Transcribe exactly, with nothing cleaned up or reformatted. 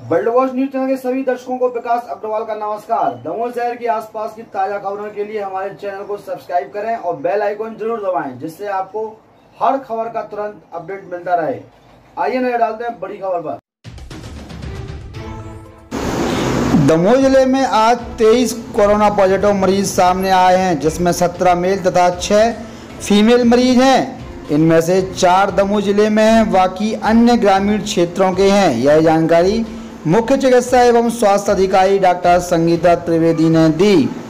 World watch news channel के सभी दर्शकों को विकास अग्रवाल का नमस्कार। दमोह शहर के आसपास की ताजा खबरों के लिए हमारे चैनल को सब्सक्राइब करें और बेल आइकन जरूर दबाएं, जिससे आपको हर खबर का तुरंत अपडेट मिलता रहे। आइए नजर डालते हैं बड़ी खबर पर। दमोह जिले में आज तेईस कोरोना पॉजिटिव मरीज सामने आए हैं, जिसमें सत्रह मेल तथा छह फीमेल मरीज हैं। इनमें से चार दमोह जिले में हैं, बाकी अन्य ग्रामीण क्षेत्रों के हैं। यह जानकारी मुख्य चिकित्सा एवं स्वास्थ्य अधिकारी डॉक्टर संगीता त्रिवेदी ने दी।